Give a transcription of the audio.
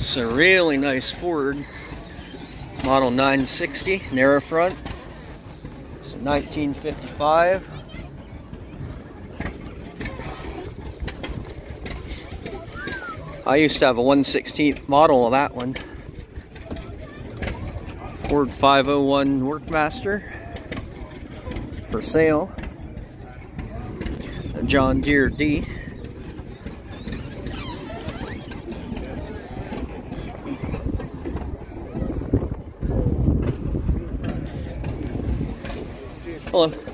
It's a really nice Ford model 960, narrow front. It's a 1955. I used to have a 1/16th model of that one. Ford 501 Workmaster for sale. A John Deere D. Hello.